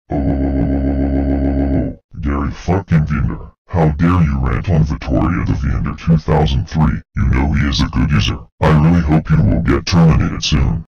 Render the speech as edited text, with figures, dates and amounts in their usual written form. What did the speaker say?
Oh, Gary fucking Vyonder. How dare you rant on Vittoria the Vyonder 2003, you know he is a good user. I really hope you will get terminated soon.